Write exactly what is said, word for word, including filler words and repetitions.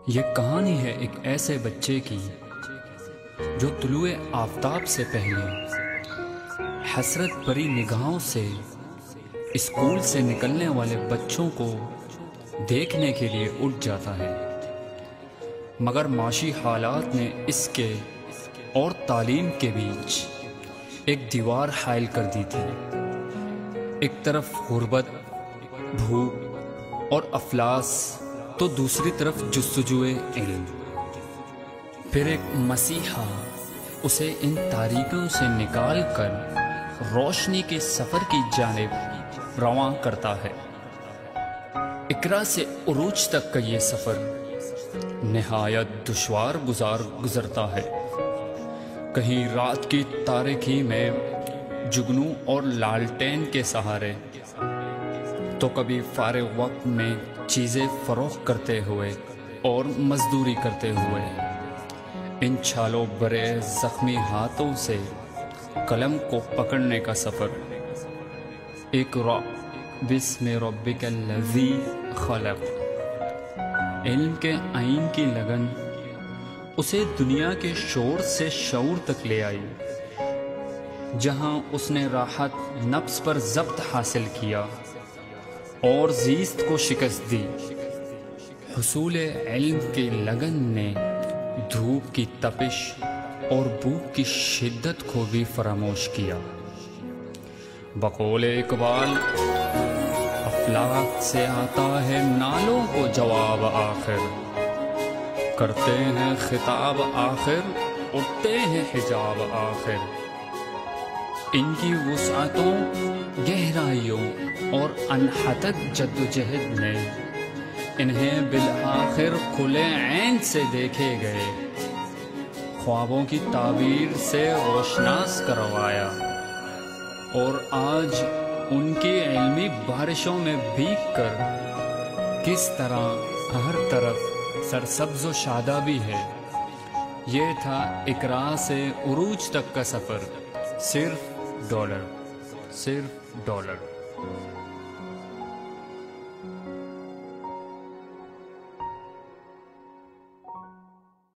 یہ کہانی ہے ایک ایسے بچے کی جو طلوع آفتاب سے پہلے حسرت بھری نگاہوں سے اسکول سے نکلنے والے بچوں کو دیکھنے کے لیے اٹھ جاتا ہے، مگر معاشی حالات نے اس کے اور تعلیم کے بیچ ایک دیوار حائل کر دی تھی۔ ایک طرف غربت، بھوک اور افلاس، تو دوسری طرف جستجوئے علم۔ پھر ایک مسیحا اسے ان تاریکیوں سے نکال کر روشنی کے سفر کی جانب رواں کرتا ہے۔ اقرا سے عروج تک کا یہ سفر نہایت دشوار گزار گزرتا ہے۔ کہیں رات کی تاریکی میں جگنو اور لالٹین کے سہارے، تو کبھی فارغ وقت میں چیزیں فروخت کرتے ہوئے اور مزدوری کرتے ہوئے، ان چھالوں برے زخمی ہاتھوں سے قلم کو پکڑنے کا سفر۔ اقرأ بسم ربک الذی خلق۔ علم کے آئین کی لگن اسے دنیا کے شور سے شعور تک لے آئی، جہاں اس نے راحت نفس پر ضبط حاصل کیا اور زیست کو شکست دی۔ حصول علم کی لگن نے دھوپ کی تپش اور بھوک کی شدت کو بھی فراموش کیا۔ بقول اقبال، افلاک سے آتا ہے نالوں کو جواب آخر، کرتے ہیں خطاب آخر، اٹھتے ہیں حجاب آخر۔ ان کی وسعتوں، گہرائیوں اور انحدت جدوجہد نے انہیں بالآخر کھلے عین سے دیکھے گئے خوابوں کی تعبیر سے روشناس کروایا، اور آج ان کی علمی بارشوں میں بھیگ کر کس طرح ہر طرف سرسبز و شادابی ہے۔ یہ تھا اقرا سے عروج تک کا سفر، صرف ڈالر، صرف ڈالر۔